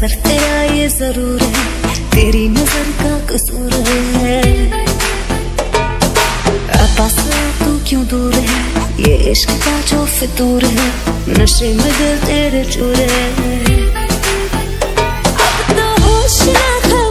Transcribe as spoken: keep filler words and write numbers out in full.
असर तेरा ये जरूर है, तेरी नजर का कसूर है। पास तू क्यों दूर है, ये इश्क का जो फितूर है, नशे में दिल तेरे चूर है। अब तो होश ना